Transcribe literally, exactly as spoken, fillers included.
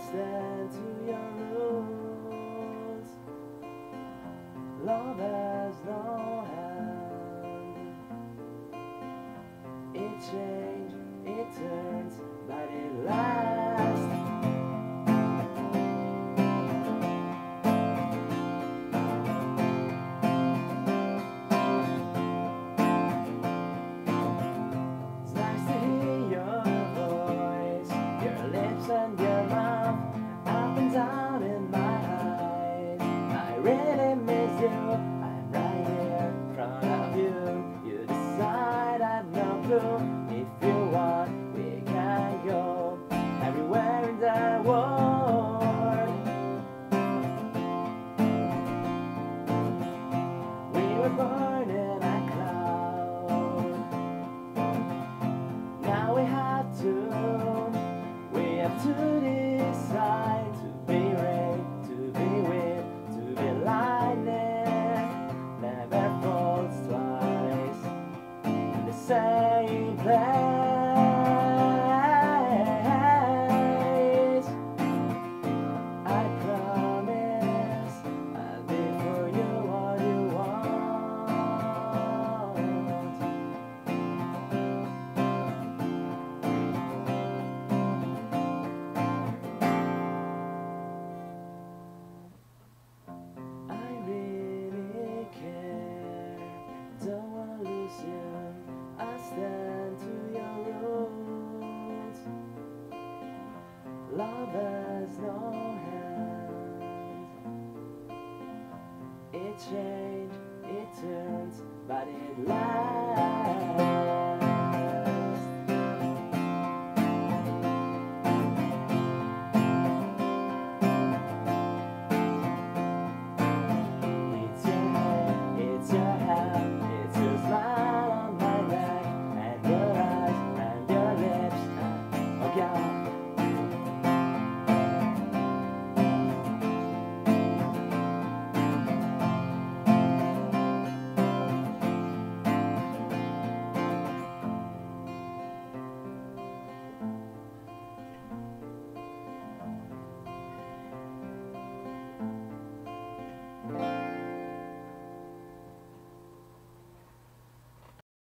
stand to your rules. Love has no hand. It changes, it turns, but it lasts. It's nice to hear your voice, your lips and your mouth, up and down in my eyes. I really miss you. I'm right here in front of you. You decide I have no clue. If you want, we can go everywhere in the world. We were born in a cloud. Now we have to, we have to decide to be rain, to be wind, to be lightning. Never falls twice in the same place. I promise I'll be for you all you want. I really care, don't wanna lose you. I stand to your rules. Love has no hand. It changes, it turns, but it lasts.